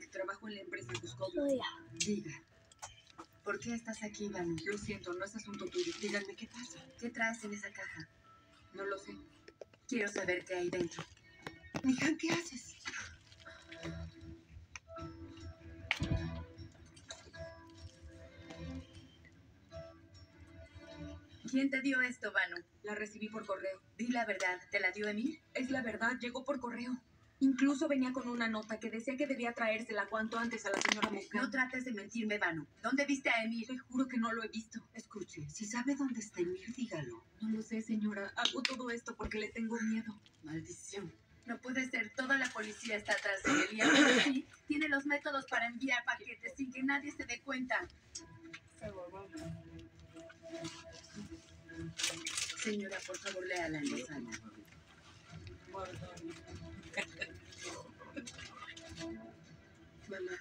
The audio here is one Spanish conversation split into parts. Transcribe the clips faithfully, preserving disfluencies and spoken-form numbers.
Nick, trabajo en la empresa Buscov. Diga. ¿Por qué estás aquí, Vanu? Lo siento, no es asunto tuyo. Díganme qué pasa. ¿Qué traes en esa caja? No lo sé. Quiero saber qué hay dentro. Nihan, ¿qué haces? ¿Quién te dio esto, Vanu? La recibí por correo. Di la verdad, ¿te la dio Emil? Es la verdad, llegó por correo. Incluso venía con una nota que decía que debía traérsela cuanto antes a la señora Mosca. No trates de mentirme, Vanu. ¿Dónde viste a Emil? Te juro que no lo he visto. Escuche, si sabe dónde está Emil, dígalo. No lo sé, señora. Hago todo esto porque le tengo miedo. Maldición. No puede ser, toda la policía está atrás de él y aún así tiene los métodos para enviar paquetes sin que nadie se dé cuenta. Señora, por favor, léala en voz alta. Mamá,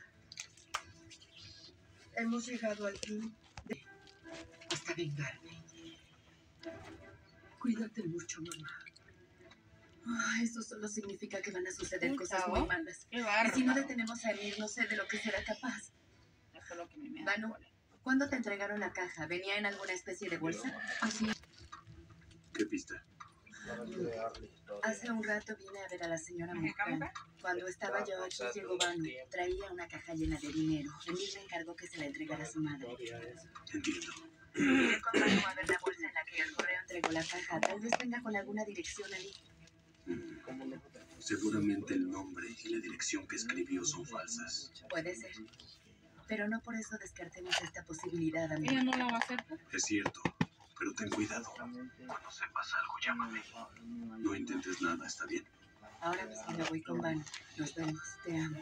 hemos llegado al fin de... hasta vengarme. Cuídate mucho, mamá. Oh, eso solo significa que van a suceder Puta, cosas ¿oh? muy malas. Qué Y bárbaro. si no detenemos a Emil, no sé de lo que será capaz. Eso es lo que me me Vanu, ¿cuándo te entregaron la caja? ¿Venía en alguna especie de bolsa? Así es. ¿Qué pista? Hace un rato vine a ver a la señora ¿Me Mosca. camufla? Cuando estaba yo aquí llegó Vanu. Traía una caja llena de dinero. Emil me encargó que se la entregara a su madre. Entiendo. Iré con Vanu a ver la bolsa en la que el correo entregó la caja. Tal vez venga con alguna dirección ahí. Seguramente el nombre y la dirección que escribió son falsas. Puede ser. Pero no por eso descartemos esta posibilidad, amigo. Ella no la va a hacer. pues. Es cierto, pero ten cuidado. Cuando sepas algo, llámame. No intentes nada, ¿está bien? Ahora mismo me voy con Vanu. Nos vemos. Te amo.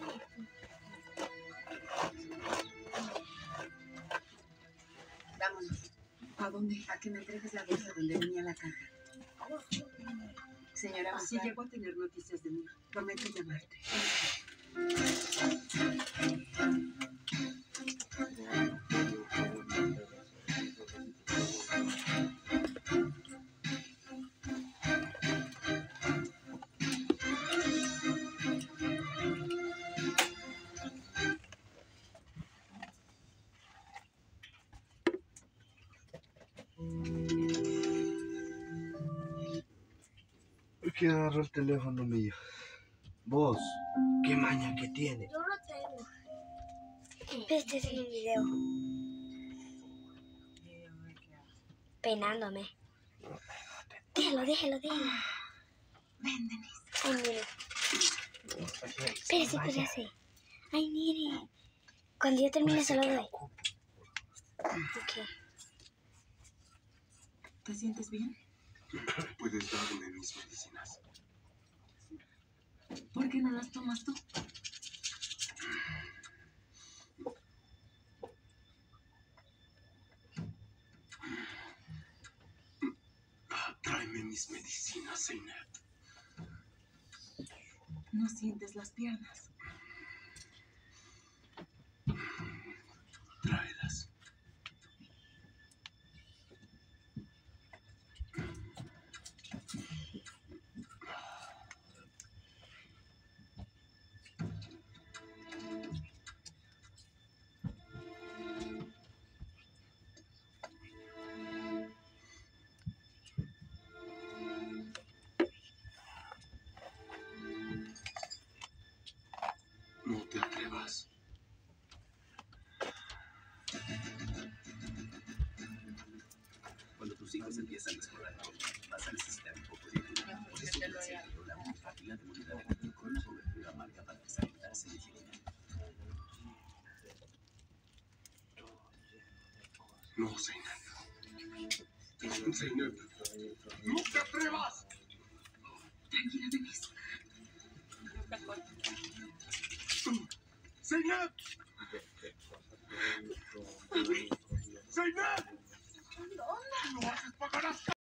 Vámonos. ¿A dónde? A que me entregues la bolsa donde venía la caja. Señora Si Mosca, llego a tener noticias de mí, prometo llamarte. ¿Quién agarró el teléfono mío? Vos, ¿qué maña que tiene? Yo lo tengo. Este es un video. Penándome. Déjalo, déjalo, déjalo. ven, Denise. Ay, mire. Espérese, espérese. Ay, mire. Cuando yo termine se lo doy. Ok. ¿Te sientes bien? Puedes darme mis medicinas. ¿Por qué no las tomas tú? Ah, tráeme mis medicinas, Zeynep. No sientes las piernas. Tráelas. No te atrevas. Cuando tus hijos empiezan a explorar, vas a necesitar un poco de ayuda. Por eso el centro, la única y la debilidad de Google con una cobertura marca para desalientarse en general. No, Zeynep. Zeynep. ¡No te atrevas! Tranquila, Denise. ¡Zeynep! ¡Zeynep! ¿Dónde? ¡No haces pagar hasta!